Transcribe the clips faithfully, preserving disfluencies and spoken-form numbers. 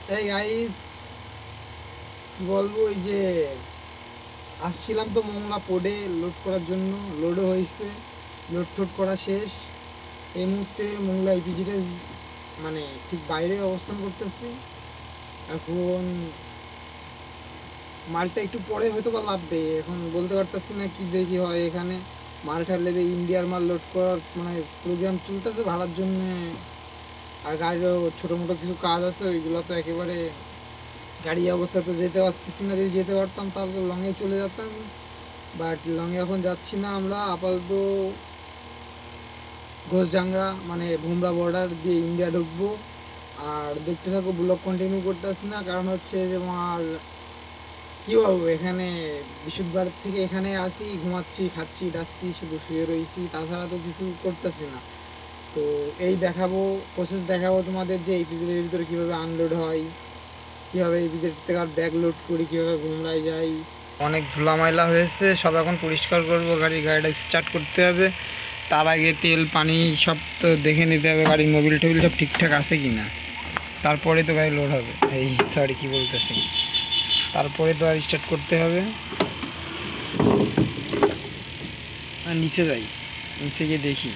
এই গাইস কি বলবো, ওই যে আসছিলাম তো মংলা পোর্টে লোড করার জন্য, লোডও হয়েছে, লোড টোড করা শেষ। এই মুহূর্তে মংলা ইপিজিটের মানে ঠিক বাইরে অবস্থান করতেছি। এখন মালটা একটু পরে হয়তো বা লাভবে, এখন বলতে পারতেছি না কি দেখি হয়। এখানে মালটা লেবে ইন্ডিয়ার মাল লোড করার মানে প্রোগ্রাম চলতেছে ভাড়ার জন্য। আর গাড়িরও ছোটো মোটো কিছু কাজ আছে, ওইগুলো তো একেবারে গাড়ি অবস্থা তো যেতে পারতেছি না। যদি যেতে পারতাম তাহলে তো লংয়ে চলে যেতাম, বাট লংয়ে এখন যাচ্ছি না। আমরা আপাতত ঘোষডাঙ্গা মানে ভুমরা বর্ডার দিয়ে ইন্ডিয়া ঢুকবো। আর দেখতে থাকো, ব্লগ কন্টিনিউ করতে আসছি না, কারণ হচ্ছে যে আমার কী বলবো, এখানে বৃহস্পতিবার থেকে এখানে আসি, ঘুমাচ্ছি, খাচ্ছি, ডাচ্ছি, শুধু শুয়ে রয়েছি, তাছাড়া তো কিছু করতেছি না। তো এই দেখাবো, প্রসেস দেখাবো তোমাদের যে এই পিজের ভিতরে কীভাবে আনলোড হয়, কীভাবে এই পিজের থেকে আর ব্যাগ লোড করি, কীভাবে ঘুমরায় যাই। অনেক ধুলা ময়লা হয়েছে, সব এখন পরিষ্কার করবো। গাড়ি গাড়িটা স্টার্ট করতে হবে, তার আগে তেল পানি সব তো দেখে নিতে হবে, গাড়ির মোবিল টোবিল সব ঠিকঠাক আছে কি না, তারপরে তো গাড়ি লোড হবে। এই সরি কী বলতেছি, তারপরে তো আর স্টার্ট করতে হবে। আর নিচে যাই, নিচে গিয়ে দেখি।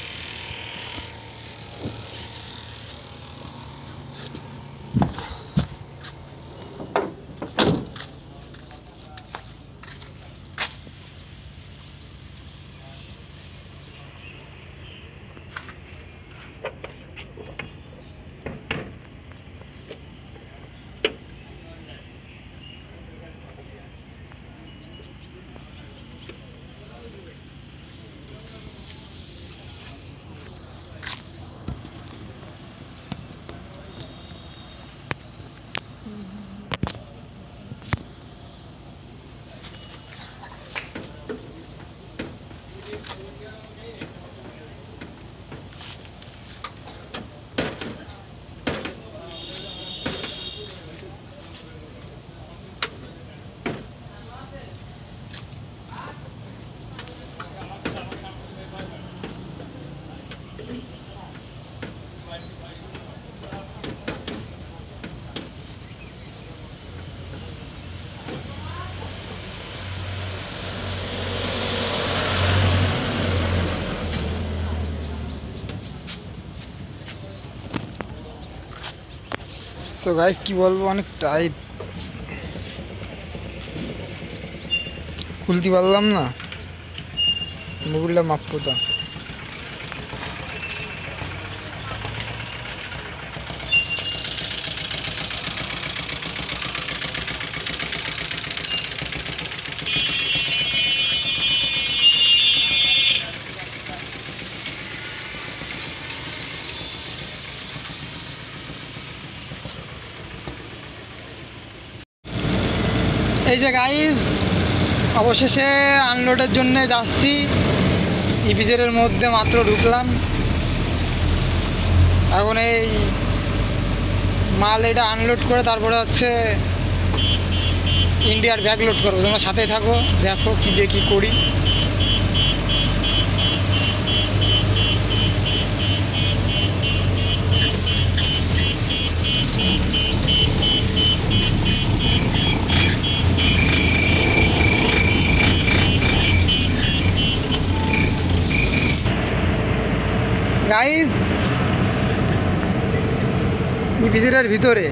সো গাইস কি বলবো, অনেক টাইট, খুলতে পারলাম না মোবিলটা মাপপোতা। এই যে গাইস অবশেষে আনলোডের জন্য যাচ্ছি, ইপিজেডের মধ্যে মাত্র ঢুকলাম। এখন এই মাল এটা আনলোড করে তারপরে হচ্ছে ইন্ডিয়ার ব্যাগ লোড করবো। তোমরা সাথে থাকো, দেখো কী দিয়ে কী করি। গাইস ইপিজেডের ভিতরে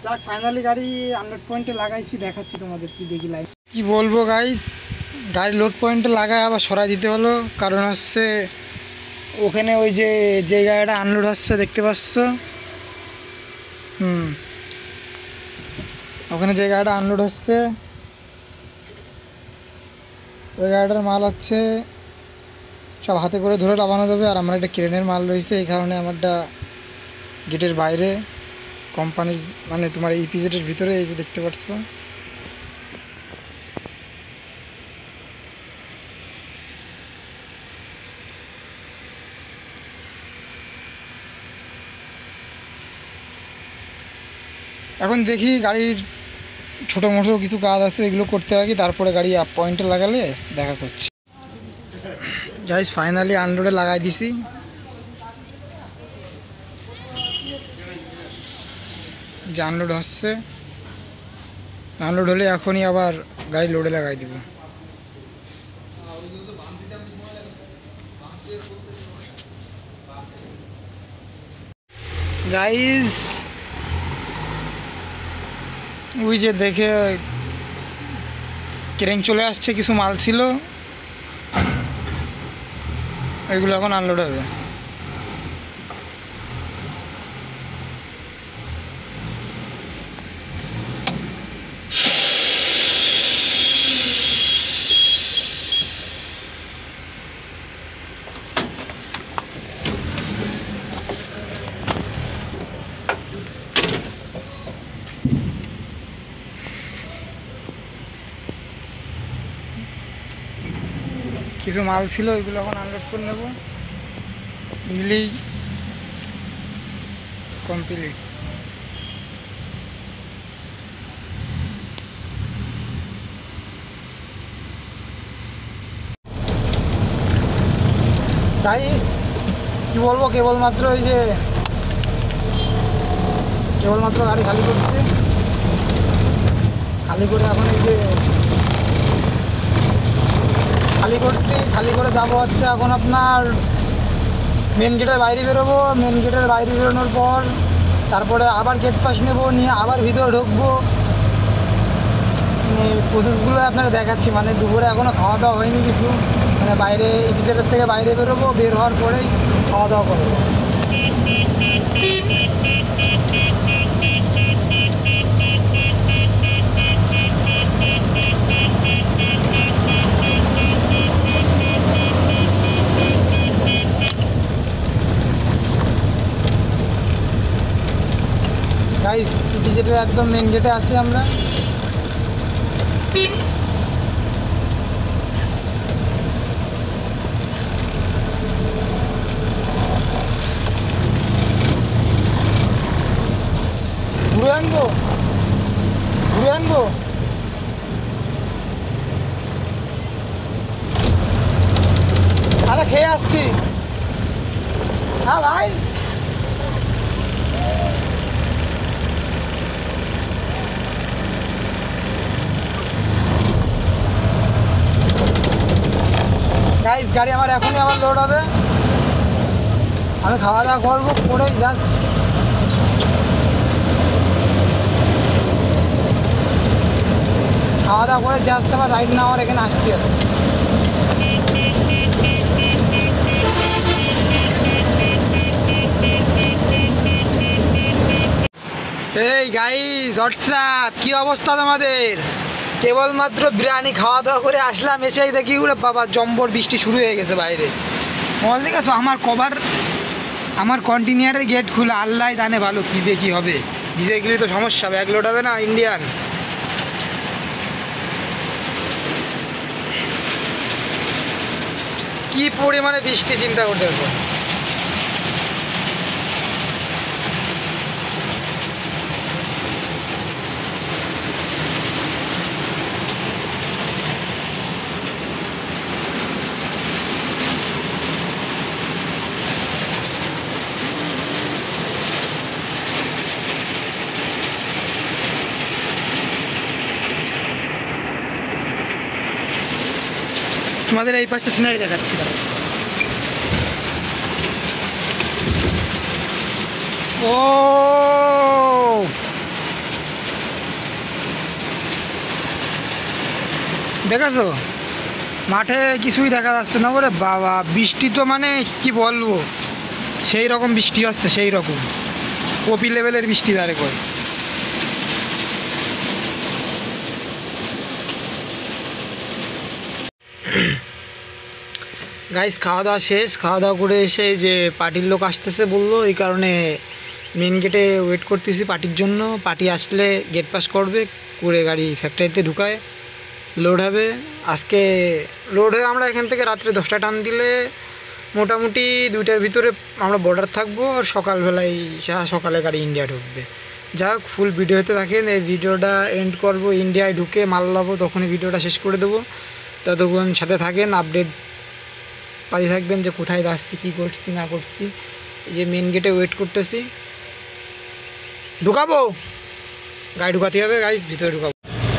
যাক ফাইনালি গাড়ি আনলোড পয়েন্টে লাগাইছি, দেখাচ্ছি তোমাদের কি দেখি লাইন। কি বলবো গাইস, গাড়ি লোড পয়েন্টে লাগায় আবার সরাই দিতে হলো, কারণ হচ্ছে ওখানে ওই যে যে গাড়িটা আনলোড হচ্ছে দেখতে পাচ্ছ, হুম ওখানে যে গাড়িটা আনলোড হচ্ছে ওই গাড়িটার মাল হচ্ছে সব হাতে করে ধরে নামানো যাবে, আর আমার একটা ক্রেনের মাল রয়েছে, এই কারণে আমারটা গেটের বাইরে কোম্পানির মানে তোমার ইপিজেডের ভিতরে, এই যে দেখতে পাচ্ছ। এখন দেখি গাড়ির ছোটো মোটো কিছু কাজ আছে, এগুলো করতে থাকি, তারপরে গাড়ি আপ পয়েন্টে লাগালে দেখা করছি। গাইস ফাইনালি আনলোডে লাগাই দিছি, যে আনলোড হচ্ছে, আনলোড হলে এখনই আবার গাড়ি লোডে লাগাই দিব। গাইস ওই যে দেখে ক্রেন চলে আসছে, কিছু মাল ছিল এগুলো এখন আনলোড হবে। কিছু মাল ছিল ওইগুলো এখন আনলোড করে নেব, নিলেই কমপ্লিট। গাইস কি বলবো, কেবলমাত্র ওই যে কেবলমাত্র গাড়ি খালি করছে, খালি করে এখন এই যে খালি করছি, খালি করে যাবো হচ্ছে এখন আপনার মেন গেটের বাইরে বেরোবো। মেন গেটের বাইরে বেরোনোর পর তারপরে আবার গেট পাস নেবো, নিয়ে আবার ভিতরে ঢুকবো। মানে প্রসেসগুলো আপনারা দেখাচ্ছি, মানে দুপুরে এখনও খাওয়া দাওয়া হয়নি কিছু, মানে বাইরে ভিতরের থেকে বাইরে বেরোবো, বের হওয়ার পরেই খাওয়া দাওয়া করবো। গাইস টিকিটের একদম মেন গেটে আছি আমরা। ঘুরে আনবো ঘুরে আনবো আরে খেয়ে আসছি। হ্যাঁ ভাই গাইস গাড়ি আমার এখনই আবার লোড হবে, আমি খাওয়া দাওয়া করবো, করে জাস্ট খাওয়া দাওয়া করে জাস্ট আমার রাইড না আমার এখানে আসতে হবে। এই গাইস হোয়াটসঅ্যাপ, কি অবস্থা তোমাদের? কেবলমাত্র বিরিয়ানি খাওয়া দাওয়া করে আসলাম, এসেই দেখি উরে বাবা জম্বর বৃষ্টি শুরু হয়ে গেছে বাইরে। বল দেখেছো আমার কভার, আমার কন্টিনিউয়ারের গেট খুলে, আল্লাহ জানে ভালো কী দিয়ে কী হবে। ভিজে গেলে তো সমস্যা, ব্যাগ লোড হবে না ইন্ডিয়ান। কি পরিমাণে বৃষ্টি চিন্তা করতে হবে। তোমাদের এই পাশটা সিনারি দেখাচ্ছি। ও দেখেছো মাঠে কিছুই দেখা যাচ্ছে না। বলে বাবা, বৃষ্টি তো মানে কি বলবো, সেই রকম বৃষ্টি হচ্ছে, সেই রকম কপি লেভেলের বৃষ্টি দাঁড়ে কয়। গাইস খাওয়া দাওয়া শেষ, খাওয়া দাওয়া করে এসে যে পার্টির লোক আসতেছে বললো, এই কারণে মেন গেটে ওয়েট করতেছি পার্টির জন্য। পার্টি আসলে গেট পাস করবে, করে গাড়ি ফ্যাক্টরিতে ঢুকায় লোড হবে। আজকে লোড হয়ে আমরা এখান থেকে রাত্রে দশটা টান দিলে মোটামুটি দুইটার ভিতরে আমরা বর্ডার থাকবো, আর সকালবেলায় সকালে গাড়ি ইন্ডিয়া ঢুকবে। যাক, ফুল ভিডিওতে থাকেন। এই ভিডিওটা এন্ড করব, ইন্ডিয়ায় ঢুকে মাল লাবো, তখনই ভিডিওটা শেষ করে দেবো। ততক্ষণ সাথে থাকেন, আপডেট পাই থাকবেন যে কোথায় যাচ্ছি, কী করছি না করছি। এই যে মেন গেটে ওয়েট করতেছি, ঢুকাবো গাড়ি, ঢুকাতে হবে গাইজ, ভিতরে ঢুকাবো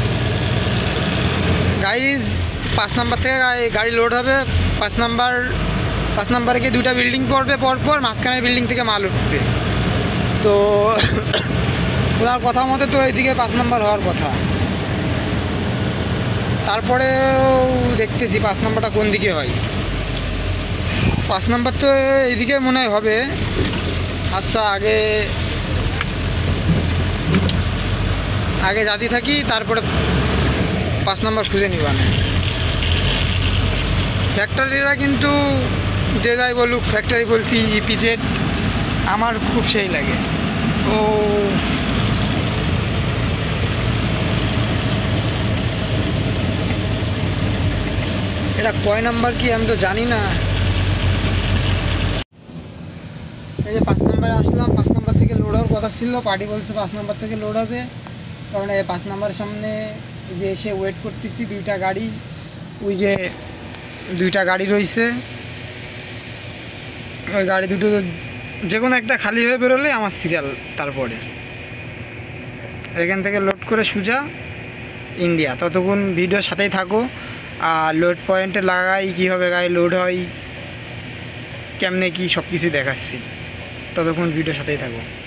গাইজ। পাঁচ নাম্বার থেকে গাড়ি লোড হবে। পাঁচ নাম্বার পাঁচ নাম্বারে গিয়ে দুইটা বিল্ডিং পড়বে, পরপর মাঝখানের বিল্ডিং থেকে মাল উঠবে। তো ওনার কথা মতে তো এইদিকে পাঁচ নাম্বার হওয়ার কথা, তারপরেও দেখতেছি পাঁচ নাম্বারটা কোন দিকে হয়। পাঁচ নাম্বার তো এইদিকে মনে হয় হবে। আচ্ছা, আগে আগে জাতি থাকি, তারপরে পাঁচ নাম্বার খুঁজে নিবানে। ফ্যাক্টরিরা কিন্তু যে যাই বলুক, ফ্যাক্টরি বলতে ইপিজেড আমার খুব সেই লাগে। ও এটা কয় নাম্বার কি আমি তো জানি না। এই যে পাঁচ নাম্বারে আসলাম, পাঁচ নাম্বার থেকে লোড হওয়ার কথা ছিল, পার্টি বলছে পাঁচ নাম্বার থেকে লোড হবে। কারণ এই পাঁচ নাম্বারের সামনে যে এসে ওয়েট করতেছি, দুইটা গাড়ি, ওই যে দুইটা গাড়ি রয়েছে, ওই গাড়ি দুটো যে কোনো একটা খালি হয়ে বেরোলে আমার সিরিয়াল। তারপরে এখান থেকে লোড করে সোজা ইন্ডিয়া। ততক্ষণ ভিডিওর সাথেই থাকো। আর লোড পয়েন্টে লাগাই, কীভাবে গাড়ি লোড হয়, কেমনে কি সব কিছু দেখাচ্ছি। ততক্ষণ ভিডিওর সাথেই থাকো।